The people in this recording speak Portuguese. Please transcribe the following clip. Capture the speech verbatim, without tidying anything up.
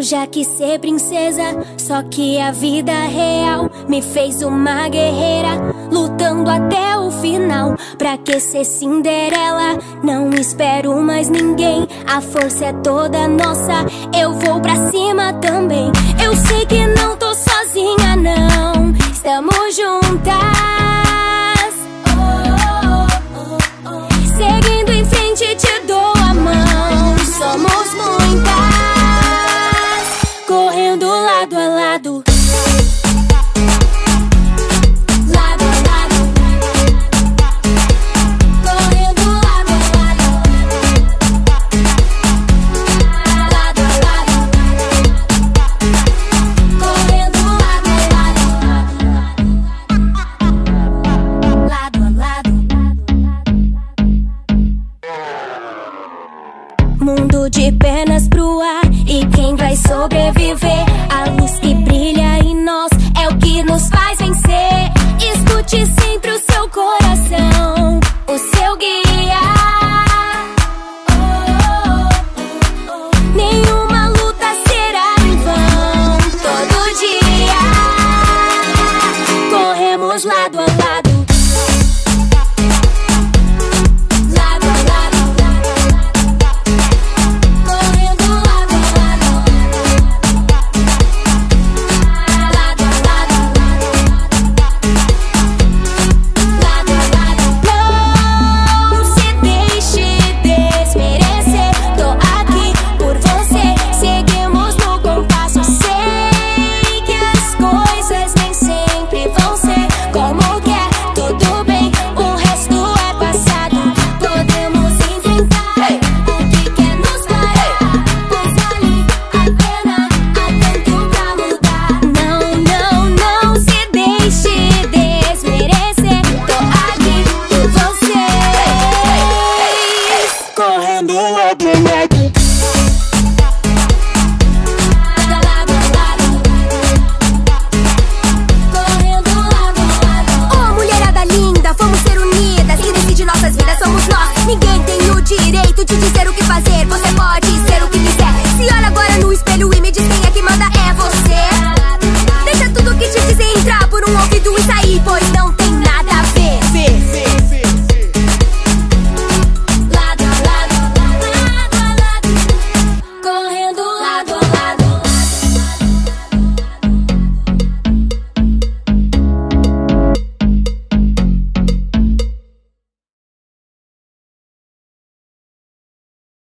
já quis ser princesa, só que a vida real me fez uma guerreira, lutando até o final. Pra que ser Cinderela? Não espero mais ninguém, a força é toda nossa, eu vou pra cima também. Eu sei que não tô sozinha não, estamos juntas, seguindo em frente te dou a mão. Somos muitas, correndo lado a lado, lado a lado, correndo lado a lado, lado a lado, correndo lado a lado, lado a lado. Mundo de pernas pro ar, e quem vai sobreviver? A luz que brilha em nós é o que nos faz vencer. Escute sempre o seu coração, o seu guia. Oh, oh, oh, oh. Nenhuma luta será em vão. Todo dia corremos lado a lado, lado a lado, correndo lado a lado, lado a lado, lado a lado. Não se deixe desmerecer, tô aqui por você, seguimos no compasso. Sei que as coisas nem sempre vão ser como quer, tudo bem, o resto é passado. Podemos enfrentar o que quer nos parar, pois vale a pena, há tanto pra mudar. Não, não, não se deixe desmerecer, tô aqui por vocês, correndo lado a lado, lado a lado, correndo lado a lado. Ô mulherada linda, vamos ser unidas, quem decide nossas vidas somos nós. Ninguém tem o direito de dizer o que fazer, você pode ser o que quiser. Se olha agora no espelho e